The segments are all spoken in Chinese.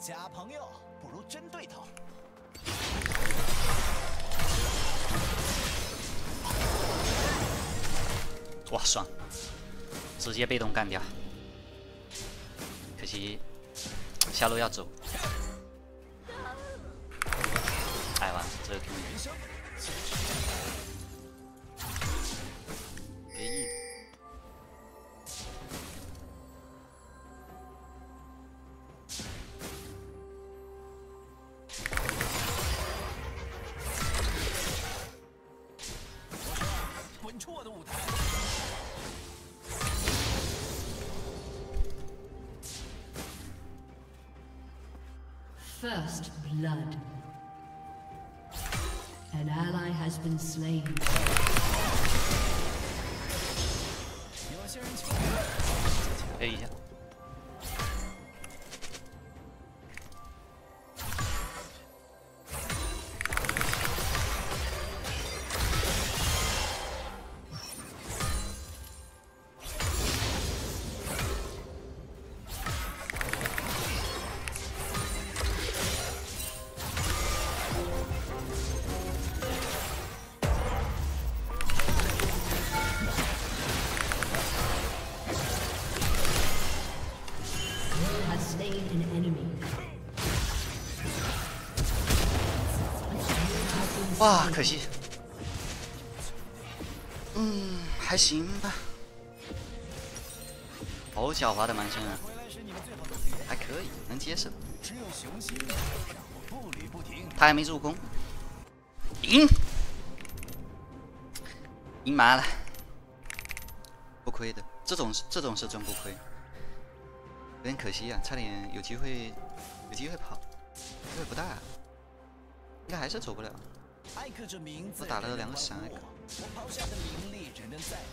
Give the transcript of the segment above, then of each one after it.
假朋友不如真对头。 哇，爽！直接被动干掉。可惜下路要走。哎，完了，这个 Q 别 E。 滚出我的舞台！ First blood. An ally has been slain. 有些人求 A 一下。 哇，可惜。还行吧。好狡猾的蛮生啊，还可以，能接受。 只有雄心让我步履不停。 他还没入宫，赢麻了，不亏的，这种是真不亏，有点可惜啊，差点有机会跑，机会不大，应该还是走不了。 艾克这名字， 我打了2个闪艾克， 我抛下的名利只能在。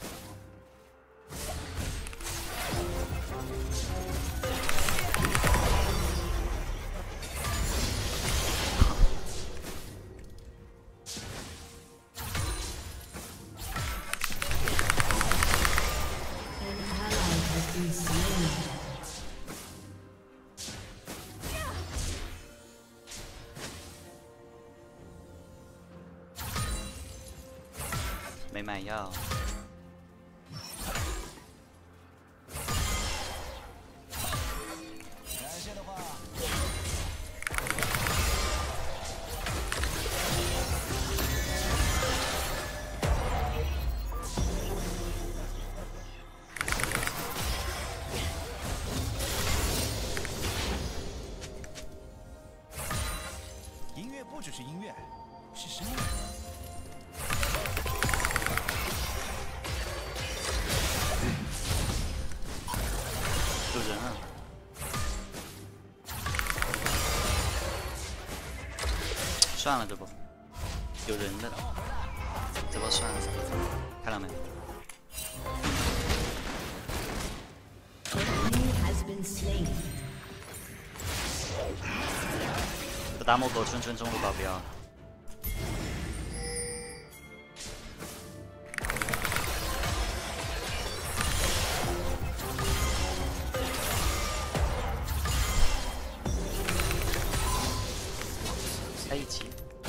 没买药。 感谢的话，音乐不只是音乐，是生命。 有人啊！算了，这波有人的，这波算了，看到没？这大木狗村中路保镖。 一级，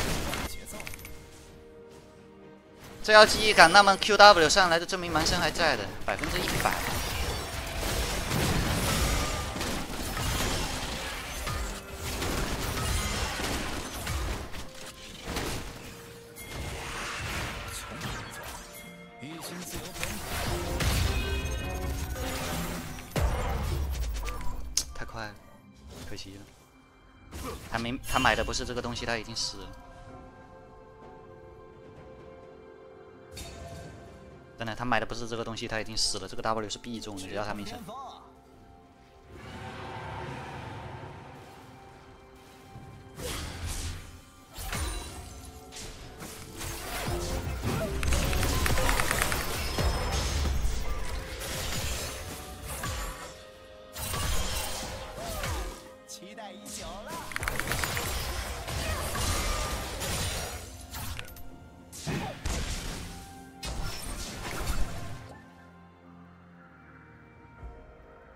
这要记忆感，那么 QW 上来就证明蛮生还在的，100%。太快了，可惜了。 他买的不是这个东西，他已经死了。真的，他买的不是这个东西，他已经死了。这个 W 是必中的，只要他没上。 期待已久了。 1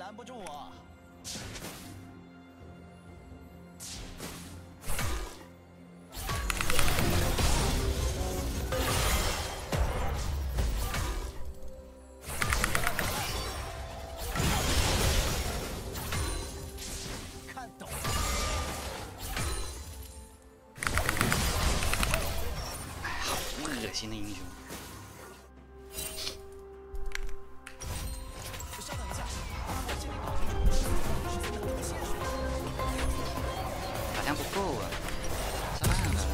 难不住我。看懂。 哎，好恶心的英雄。 不够啊，咋办啊？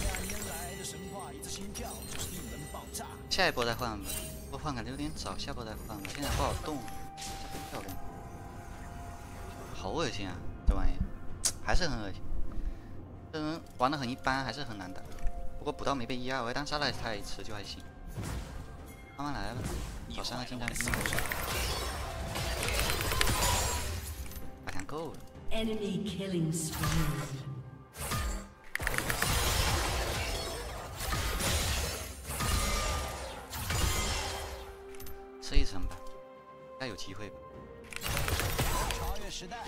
下一波再换吧，我换感觉有点早，下波再换吧。现在不好动，这不漂亮，好恶心啊！这玩意还是很恶心。这人玩的很一般，还是很难打。不过补刀没被压，我单杀了他一次就还行。慢慢来吧，找3个近战兵。好像够了。 Enemy killing spree. 吃一层吧，应该有机会吧。 超越时代。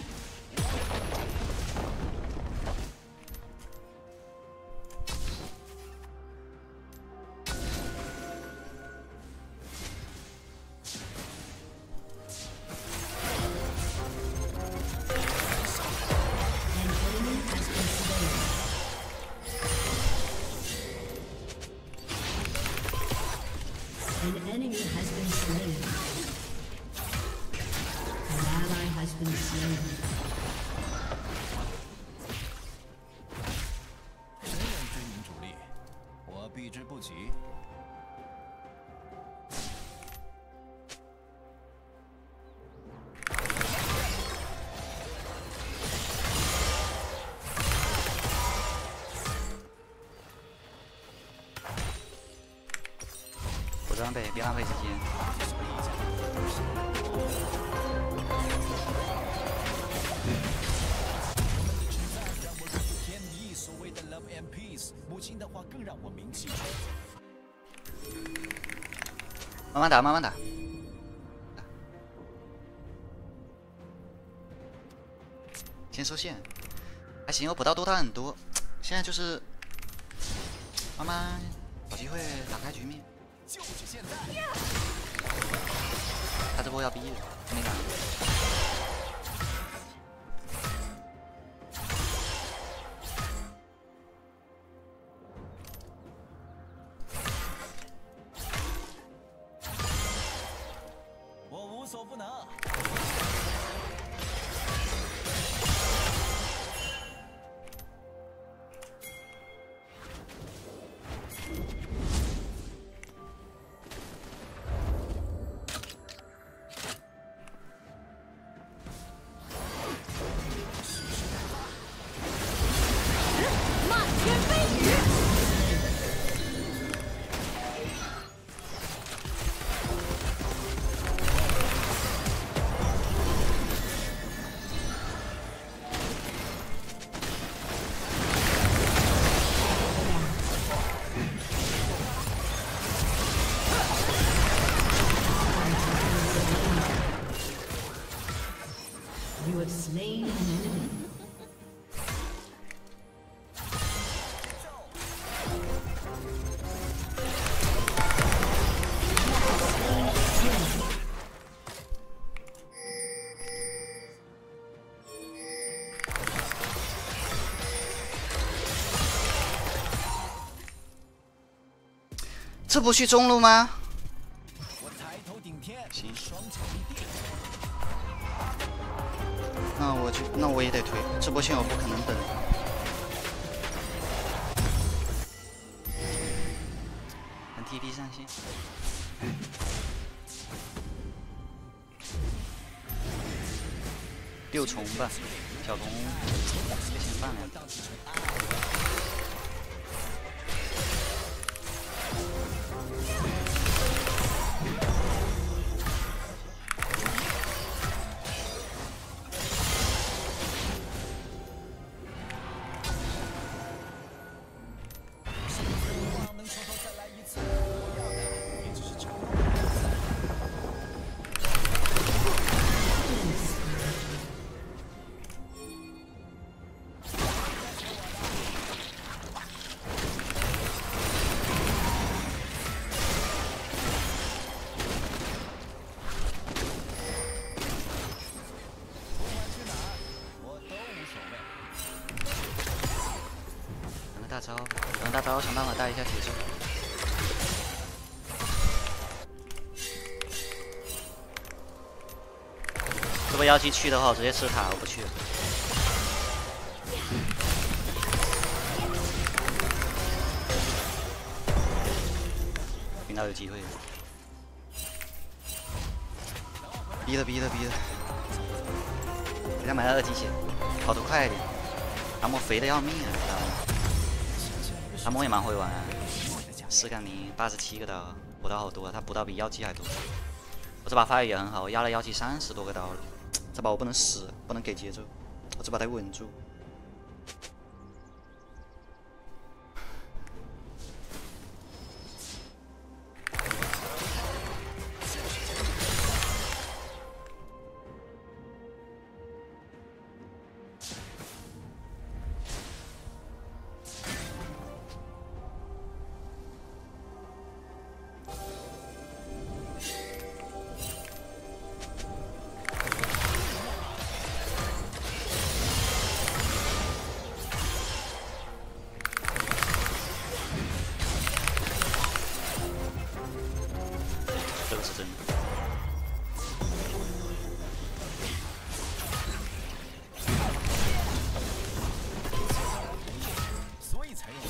An enemy has been slain. An ally has been slain. 谁人追名逐利，我避之不及。 装备，别浪费时间。慢慢打，慢慢打。先收线，还行，我补到多他很多。现在就是慢慢找机会打开局面。 就是现在！ 他这波要逼了，没敢。 我无所不能。 You have slain an enemy. Slain. 这不去中路吗？ 我抬头顶天， 行， 双脚离地。 那我也得推，这波线我不可能等。等 TP 上线。6重吧，小龙别先放了。 Killing 大招，有人大招，想办法带一下节奏。如果妖姬去的话，我直接吃塔，我不去了。冰岛有机会，逼了！给他买了2滴血，跑得快一点。阿莫肥的要命啊，知道吗？阿莫也蛮会玩啊，4-0，87个刀，补刀好多，他补刀比妖姬还多。我这把发育也很好，我压了妖姬30多个刀了。这把我不能死，不能给节奏，我这把得稳住。这个是真的。 所以才用。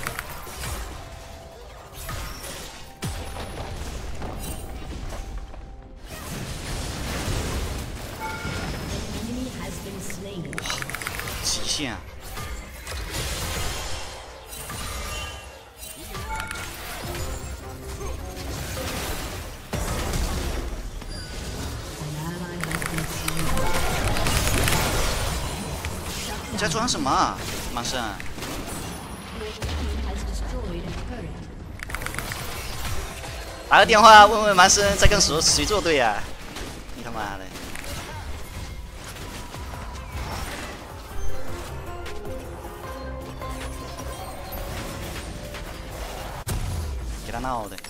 Enemy has been slain. 极限啊！ 你在装什么啊，马胜？打个电话问问马胜在跟谁作对呀、啊？你他妈的！给他闹的。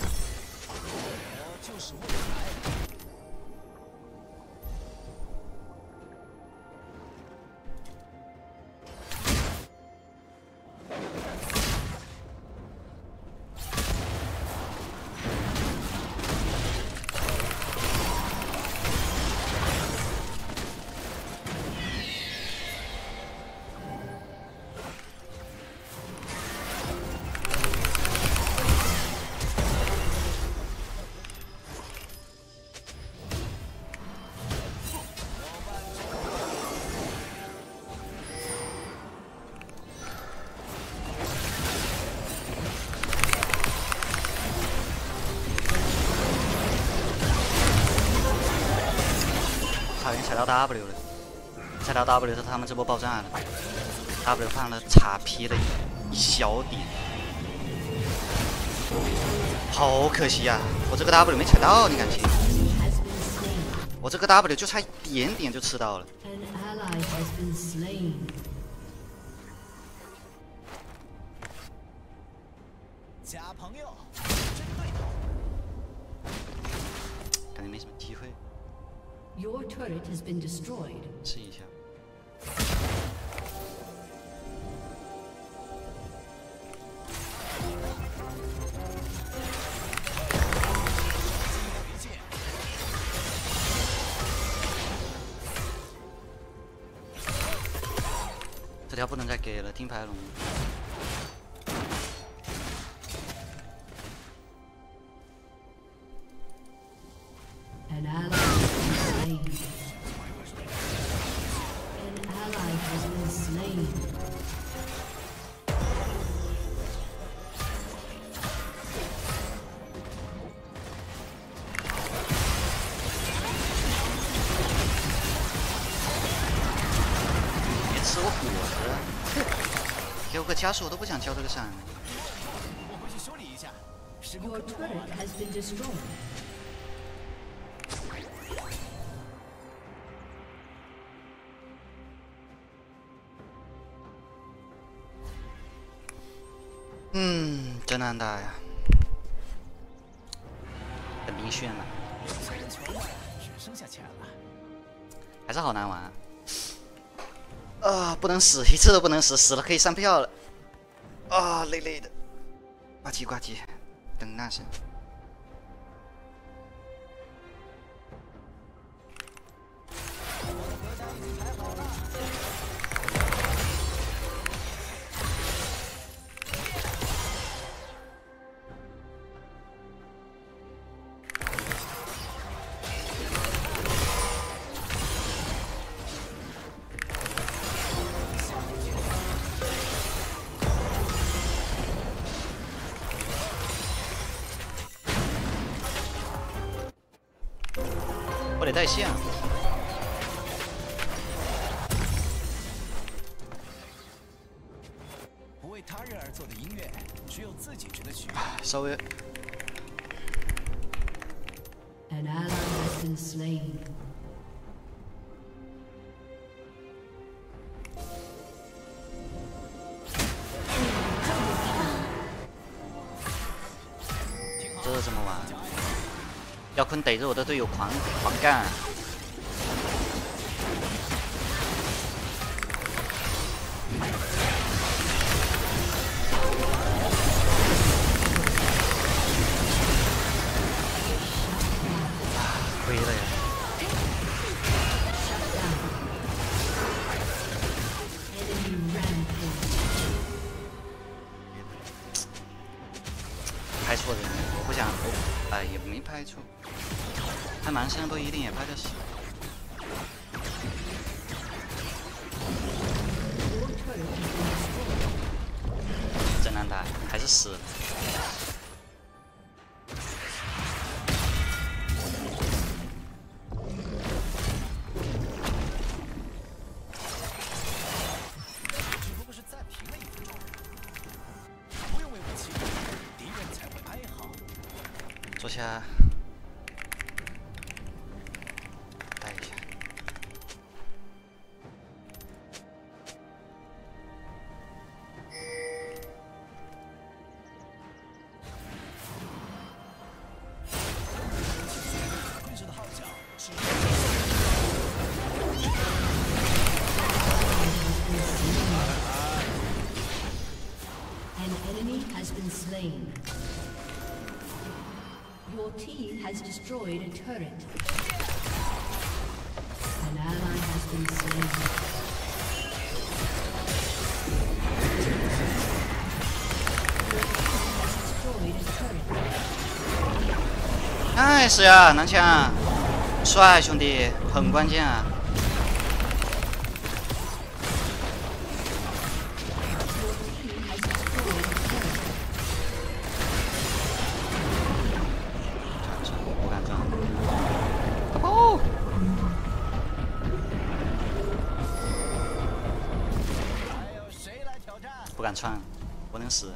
差点踩到 W 了，踩到 W 是他们这波爆炸了 ，W 放了叉 P 的一小点，好可惜呀、啊！我这个 W 没踩到，你敢信？我这个 W 就差一点点就吃到了。 假朋友，真对头。 感觉没什么机会， Your turret has been destroyed. 试一下。这条不能再给了，听牌龙。 An ally has been slain. An ally has been slain. 别吃我果子，给我个加速我都不想交这个闪。 我回去修理一下。时 Your turret has been destroyed. 真难打呀！等冰炫了， 虽然穷了，只剩下钱了。 还是好难玩啊！不能死，一次都不能死，死了可以上票了。 啊，累累的，呱唧呱唧，等那声。我得带线。 不为他人而做的音乐，只有自己值得取悦。 稍微。 An ally has been slain. 这怎么玩？姚坤逮着我的队友狂干。 亏了呀！拍错人，我不想，哎，也没拍错。拍男生不一定也拍得死。真难打，还是死了。 坐下，待一下。 控制的号角是。 An enemy has been slain. Your team has destroyed a turret. An ally has been slain. Your team has destroyed a turret. Nice 呀，南枪，帅兄弟，很关键啊！不敢窜，不能死。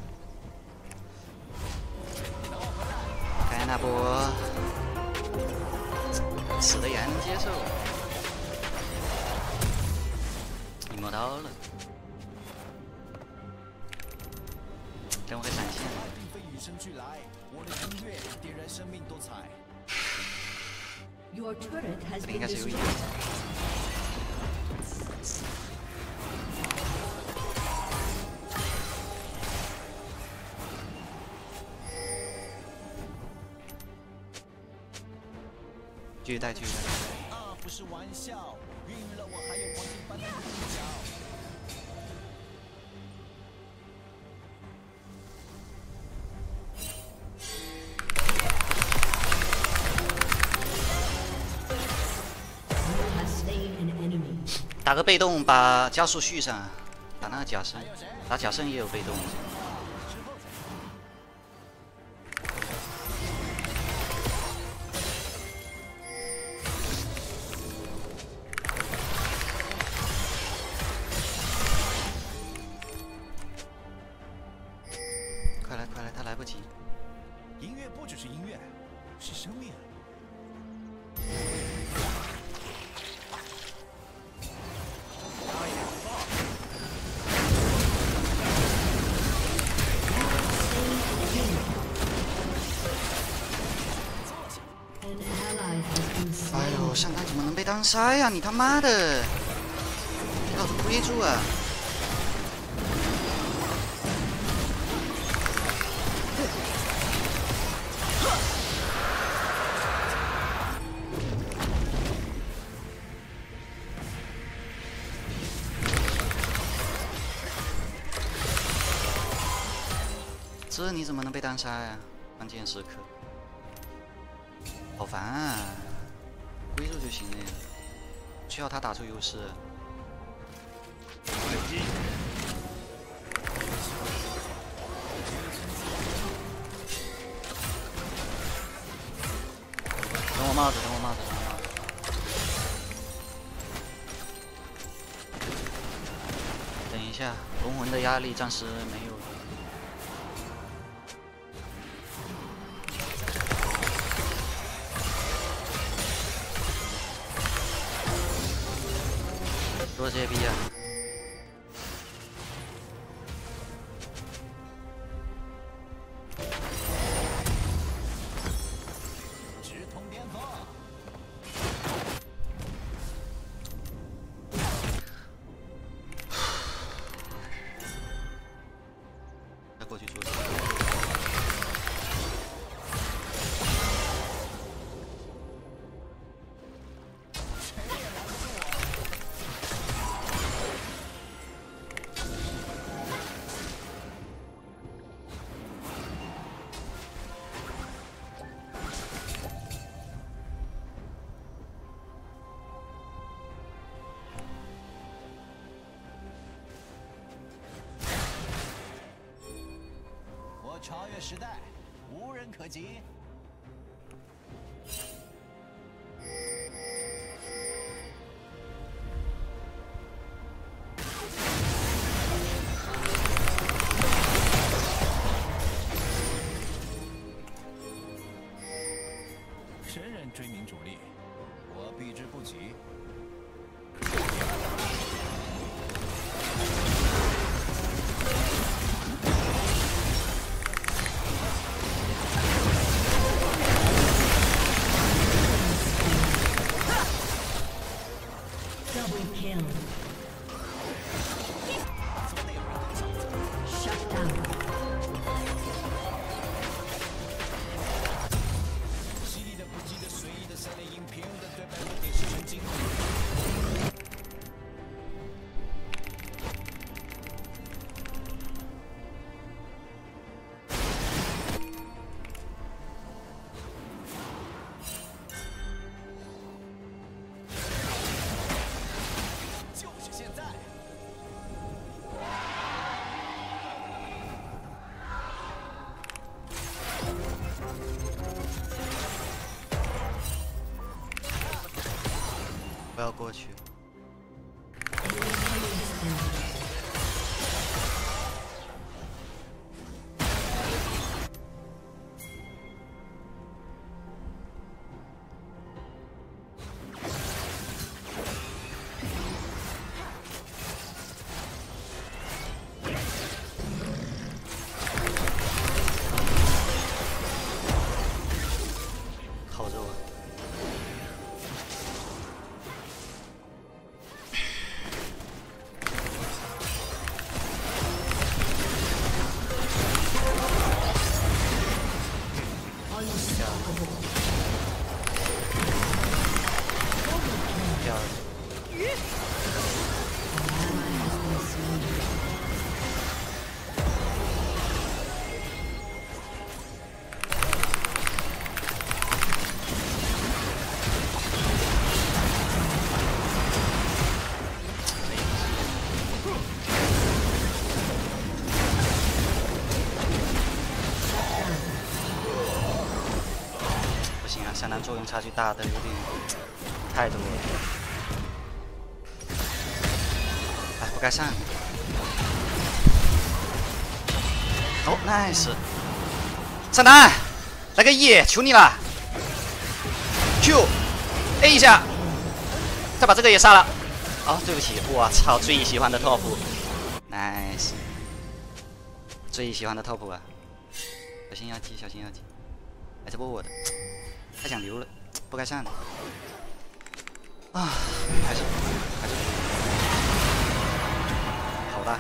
该那波死的也还能接受，你摸到了，等会闪现。 并非与生俱来，我的音乐点燃生命多彩。 Your turret has 这里应 been 该是有 destroyed. 继续带，继续带。 啊，不是玩笑，孕育了我还有黄金般的韵脚。 You have slain an enemy. 打个被动，把加速续上，打那个假身，打假身也有被动。快来，快来，他来不及。 音乐不只是音乐，是生命。 An ally has been 哎 slain. 呦，上单怎么能被当筛呀？你他妈的，给老子推住啊！ 这你怎么能被单杀呀？关键时刻，好烦啊！归住就行了呀，不需要他打出优势。等我帽子，等我帽子，等我帽子。等一下，龙魂的压力暂时没有了。多谢 B 啊！ 直通巅峰。 再过去做。 我超越时代，无人可及。神人追名逐利，我避之不及。 Double kill. Shut down. 犀利的、不羁的、随意的、三连音频的对白不给是神经。就是现在。 不要过去。好肉啊！漂亮。不行啊，三男作用差距大的有点太多了。哎，不该上。哦 ，nice。三男，来个 E， 求你了。Q，A 一下，再把这个也杀了。哦，对不起，我操，最喜欢的 top，nice。最喜欢的 top 啊！小心要击，小心要击。哎，这波我的，太想溜了，不该上的。啊，还是，好吧。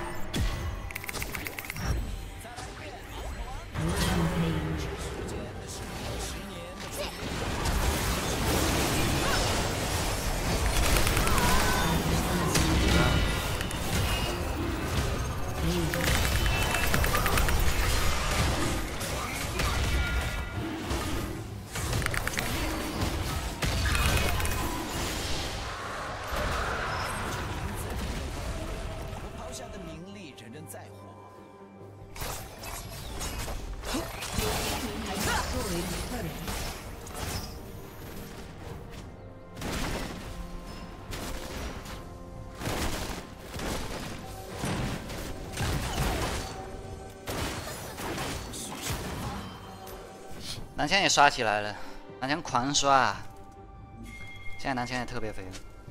蓝枪也刷起来了，蓝枪狂刷，现在蓝枪也特别肥了。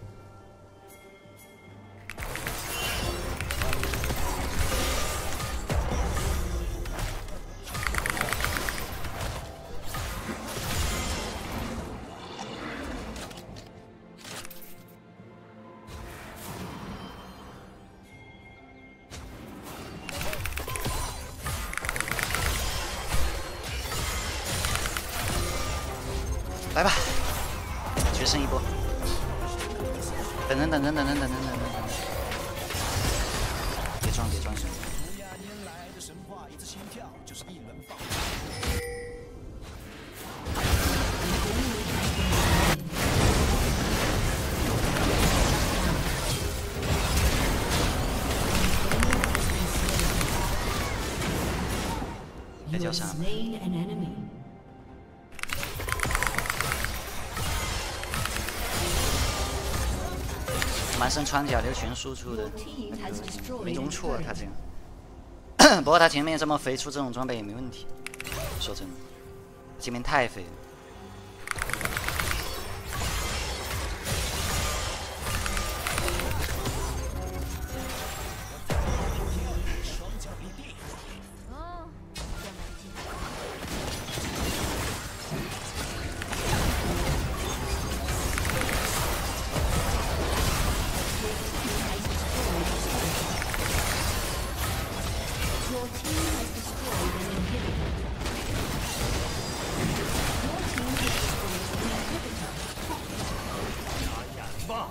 来吧，决胜一波！等人，别撞！ 乌鸦年来的神话，一次心跳就是一轮爆。 别 You 叫 have 上， slain an enemy. 满身穿甲流全输出的 Your team has destroyed 没用 a 处啊， turret. 他这样。不过他前面这么肥出这种装备也没问题，说真的，前面太肥了。 哦，这么近。 Your team has destroyed an inhibitor. Your team has destroyed an inhibitor. 眨眼吧！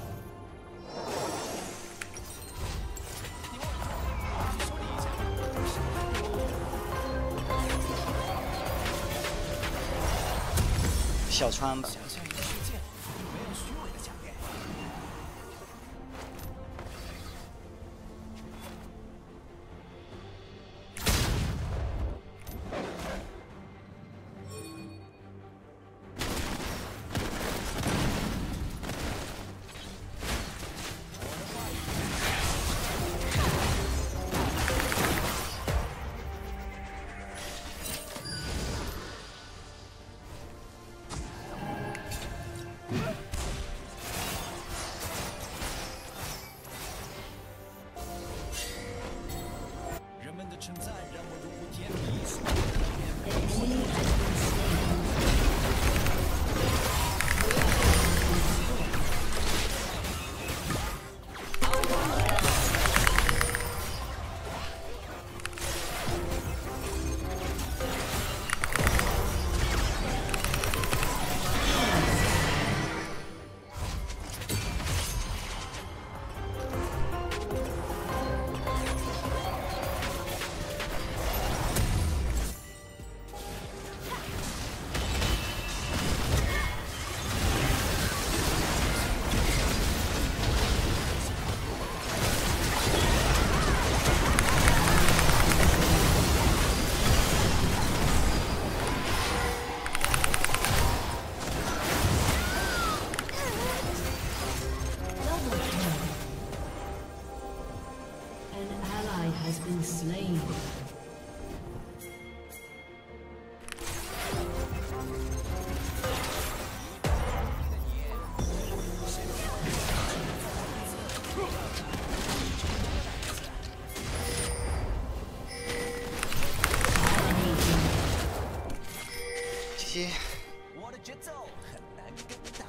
小川吧， 想象一个世界，没有虚伪的假面。人们的称赞让我如虎添翼，所以 An enemy has been slain. Double kill. An ally has been slain. Dominating. 谢谢。 我的节奏很难跟上。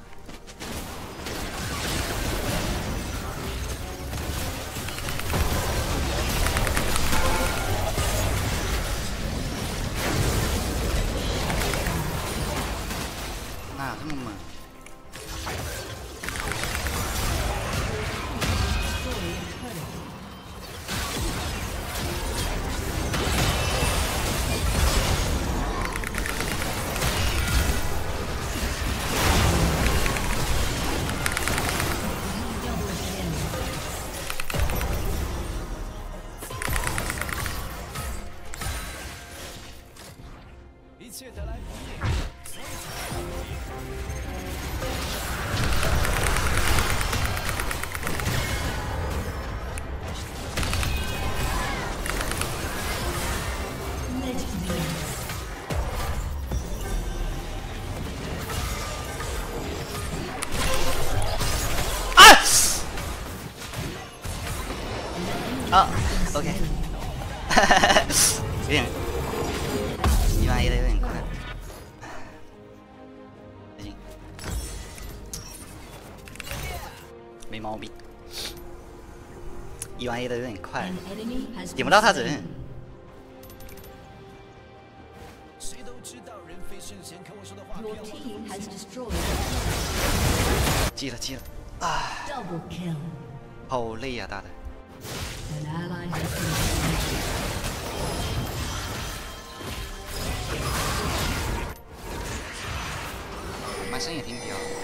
哪这么猛？ Destroyed a turret. Double kill. 一切得来不易，所以才不易。 Legendary. 一万 A 的有点快，行，没毛病。一万 A 的有点快， An enemy has 点 been 不到他 slain. 人。 谁都知道人非圣贤，可我说的话 Your 骗我的 team 不 has 是 destroyed. 记了记了， Double kill. 好累呀、打的。 An ally has been slain. 满身也挺屌。